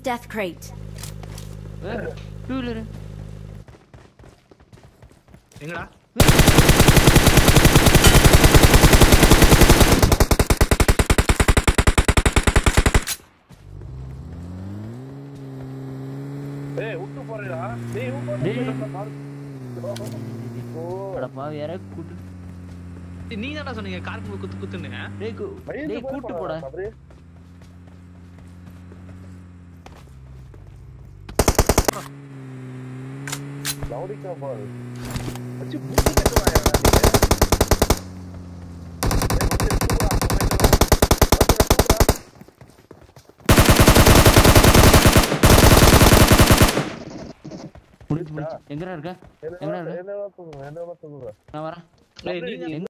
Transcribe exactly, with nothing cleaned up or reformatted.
death crate. Two wheeler எங்கடா ஏய் விட்டு போறடா டேய் விட்டு ஓ அட பாவி யார கூட்டு நீ தான்டா சொன்னீங்க காருக்கு குத்து குத்துன்னு டேய் டேய் கூட்டு போடா லவுடிக்கா பால் அச்சி புடிச்சிட்டு வாயா நீ எங்கடா இருக்க எங்கடா இருக்க என்ன என்ன என்ன நான் வரேன். டேய் நீ